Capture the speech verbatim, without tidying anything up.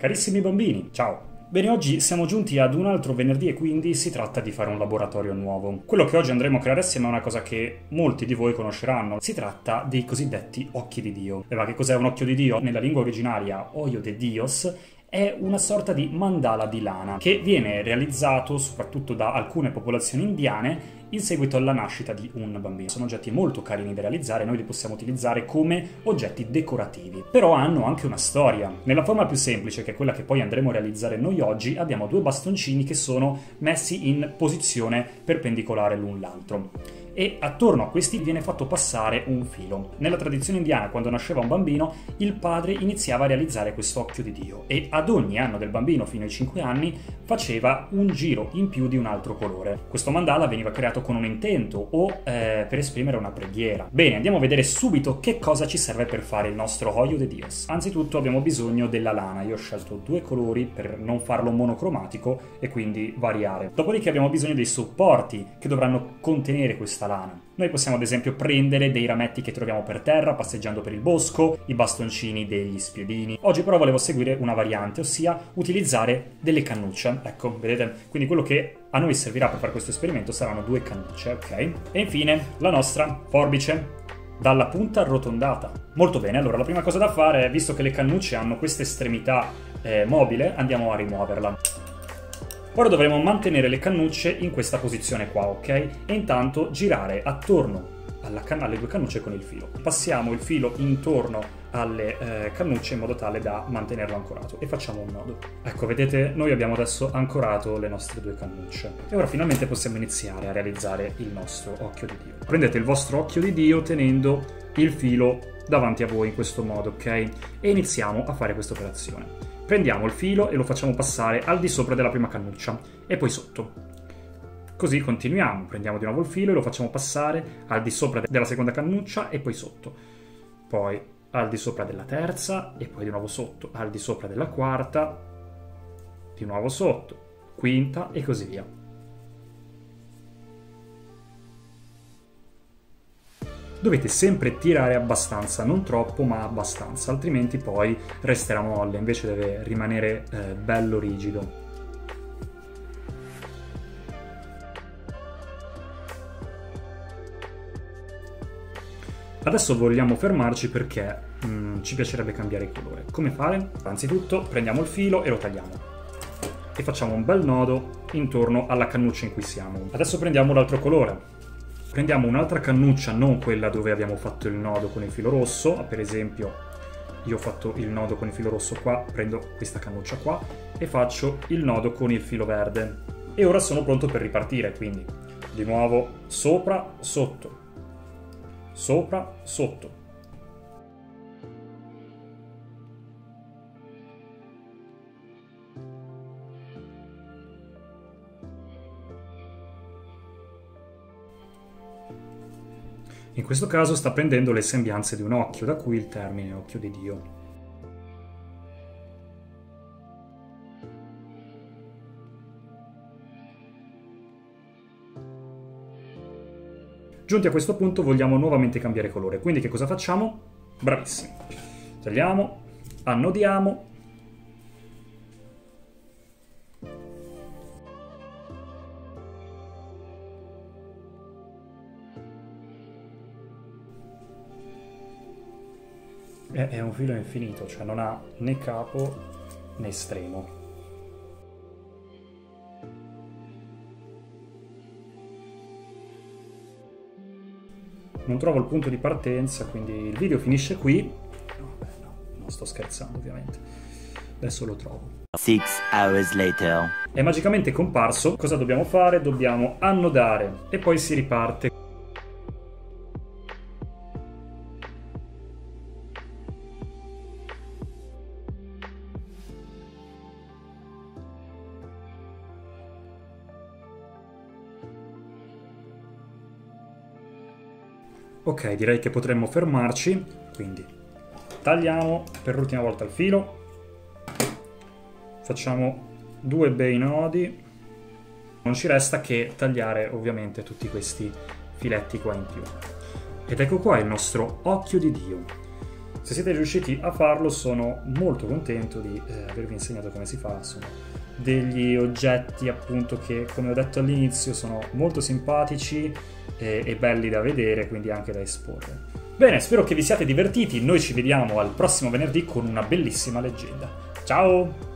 Carissimi bambini, ciao! Bene, oggi siamo giunti ad un altro venerdì e quindi si tratta di fare un laboratorio nuovo. Quello che oggi andremo a creare assieme è una cosa che molti di voi conosceranno. Si tratta dei cosiddetti occhi di Dio. E ma che cos'è un occhio di Dio? Nella lingua originaria, Ojo de Dios, è una sorta di mandala di lana che viene realizzato soprattutto da alcune popolazioni indiane in seguito alla nascita di un bambino. Sono oggetti molto carini da realizzare, noi li possiamo utilizzare come oggetti decorativi, però hanno anche una storia. Nella forma più semplice, che è quella che poi andremo a realizzare noi oggi, abbiamo due bastoncini che sono messi in posizione perpendicolare l'un l'altro e attorno a questi viene fatto passare un filo. Nella tradizione indiana, quando nasceva un bambino, il padre iniziava a realizzare questo occhio di Dio e ad ogni anno del bambino fino ai cinque anni faceva un giro in più di un altro colore. Questo mandala veniva creato con un intento o eh, per esprimere una preghiera. Bene, andiamo a vedere subito che cosa ci serve per fare il nostro Ojo de Dios. Anzitutto abbiamo bisogno della lana. Io ho scelto due colori per non farlo monocromatico e quindi variare. Dopodiché abbiamo bisogno dei supporti che dovranno contenere questa lana. Noi possiamo ad esempio prendere dei rametti che troviamo per terra passeggiando per il bosco, i bastoncini degli spiedini. Oggi però volevo seguire una variante, ossia utilizzare delle cannucce. Ecco, vedete? Quindi quello che a noi servirà per fare questo esperimento saranno due cannucce, ok? E infine la nostra forbice dalla punta arrotondata. Molto bene, allora la prima cosa da fare è, visto che le cannucce hanno questa estremità eh, mobile, andiamo a rimuoverla. Ora dovremo mantenere le cannucce in questa posizione qua, ok? E intanto girare attorno alla can- alle due cannucce con il filo. Passiamo il filo intorno alle eh, cannucce in modo tale da mantenerlo ancorato e facciamo un nodo. Ecco, vedete, noi abbiamo adesso ancorato le nostre due cannucce e ora finalmente possiamo iniziare a realizzare il nostro occhio di Dio. Prendete il vostro occhio di Dio tenendo il filo davanti a voi in questo modo, ok? E iniziamo a fare questa operazione. Prendiamo il filo e lo facciamo passare al di sopra della prima cannuccia e poi sotto. Così continuiamo, prendiamo di nuovo il filo e lo facciamo passare al di sopra della seconda cannuccia e poi sotto. Poi al di sopra della terza e poi di nuovo sotto, al di sopra della quarta, di nuovo sotto, quinta e così via. Dovete sempre tirare abbastanza, non troppo ma abbastanza, altrimenti poi resterà molle, invece deve rimanere eh, bello rigido. Adesso vogliamo fermarci perché mm, ci piacerebbe cambiare colore. Come fare? Anzitutto prendiamo il filo e lo tagliamo e facciamo un bel nodo intorno alla cannuccia in cui siamo. Adesso prendiamo l'altro colore. Prendiamo un'altra cannuccia, non quella dove abbiamo fatto il nodo con il filo rosso, per esempio io ho fatto il nodo con il filo rosso qua, prendo questa cannuccia qua e faccio il nodo con il filo verde. E ora sono pronto per ripartire, quindi di nuovo sopra, sotto, sopra, sotto. In questo caso sta prendendo le sembianze di un occhio, da cui il termine occhio di Dio. Giunti a questo punto vogliamo nuovamente cambiare colore, quindi che cosa facciamo? Bravissimi. Tagliamo, annodiamo. È un filo infinito, cioè non ha né capo né estremo. Non trovo il punto di partenza, quindi il video finisce qui. No, beh, no, non sto scherzando ovviamente. Adesso lo trovo. Six hours later. È magicamente comparso. Cosa dobbiamo fare? Dobbiamo annodare e poi si riparte. Ok, direi che potremmo fermarci, quindi tagliamo per l'ultima volta il filo, facciamo due bei nodi, non ci resta che tagliare ovviamente tutti questi filetti qua in più. Ed ecco qua il nostro occhio di Dio. Se siete riusciti a farlo sono molto contento di eh, avervi insegnato come si fa. Sono degli oggetti appunto che, come ho detto all'inizio, sono molto simpatici e, e belli da vedere, quindi anche da esporre. Bene, spero che vi siate divertiti, noi ci vediamo al prossimo venerdì con una bellissima leggenda. Ciao!